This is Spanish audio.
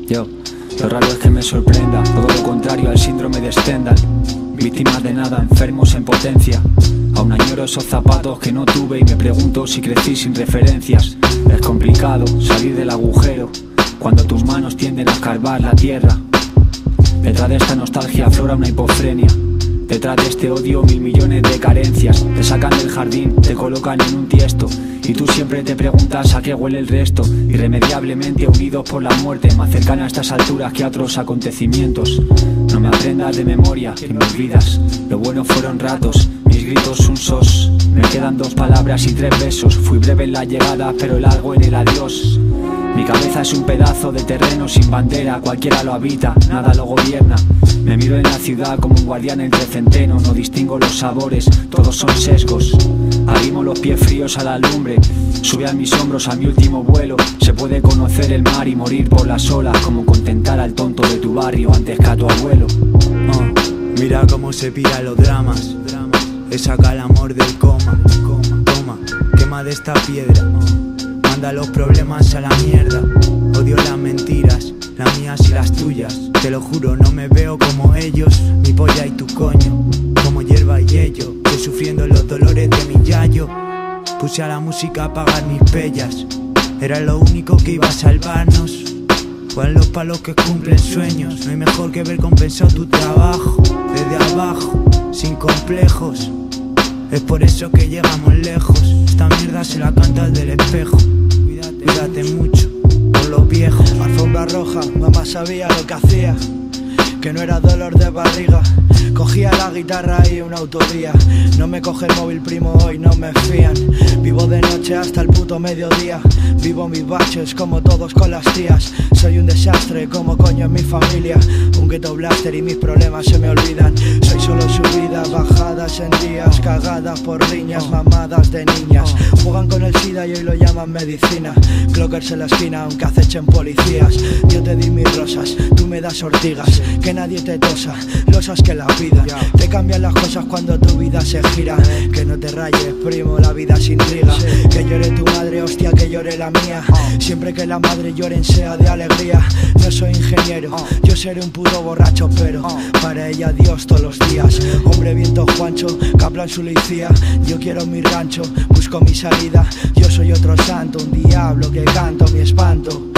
Lo raro es que me sorprenda, todo lo contrario al síndrome de Stendhal. Víctimas de nada, enfermos en potencia. Aún añoro esos zapatos que no tuve y me pregunto si crecí sin referencias. Es complicado salir del agujero cuando tus manos tienden a escarbar la tierra. Detrás de esta nostalgia aflora una hipofrenia. Detrás de este odio 1000 millones de carencias. Te sacan del jardín, te colocan en un tiesto y tú siempre te preguntas a qué huele el resto. Irremediablemente unidos por la muerte, más cercana a estas alturas que a otros acontecimientos. No me aprendas de memoria y me olvidas. Lo bueno fueron ratos, mis gritos un sos. Me quedan 2 palabras y 3 besos. Fui breve en la llegada pero largo en el adiós. Mi cabeza es un pedazo de terreno sin bandera. Cualquiera lo habita, nada lo gobierna. Me miro en la ciudad como un guardián entre centeno. No distingo los sabores, todos son sesgos. Arrimo los pies fríos a la lumbre. Sube a mis hombros a mi último vuelo. Se puede conocer el mar y morir por las olas, como contentar al tonto de tu barrio antes que a tu abuelo. Mira cómo se pira los dramas. Es saca el amor del coma. Toma, quema de esta piedra. Manda los problemas a la mierda. Odio las mentiras, las mías y las tuyas. Te lo juro, no me veo como ellos. Mi polla y tu coño, como hierba y ello. Yo sufriendo los dolores de mi yayo. Puse a la música a apagar mis pellas. Era lo único que iba a salvarnos. Fueron los palos que cumplen sueños. No hay mejor que ver compensado tu trabajo desde abajo, sin complejos. Es por eso que llegamos lejos. Esta mierda se la canta el del espejo. Cuídate mucho por los viejos. Alfombra roja, mamá sabía lo que hacía, que no era dolor de barriga. Cogía la guitarra y una autovía. No me coge el móvil, primo, hoy no me fían. Vivo de noche hasta el puto mediodía. Vivo mis baches como todos con las tías. Soy un desastre como coño en mi familia. Un ghetto blaster y mis problemas se me olvidan. Soy solo subidas, bajadas en días. Cagadas por riñas, mamadas de niñas. Juegan con el SIDA y hoy lo llaman medicina. Clockers en la esquina aunque acechen policías. Yo te di mis rosas, tú me das ortigas. Que nadie te tosa, losas que la vida. Te cambian las cosas cuando tu vida se gira. Que no te rayes, primo, la vida se intriga. Que llore tu madre, hostia, que llore la mía. Siempre que la madre lloren sea de alegría. No soy ingeniero, yo seré un puto borracho, pero para ella Dios todos los días. Hombre viento Juancho, Kaplan su licía. Yo quiero mi rancho, busco mi salida. Yo soy otro santo, un diablo que canto mi espanto.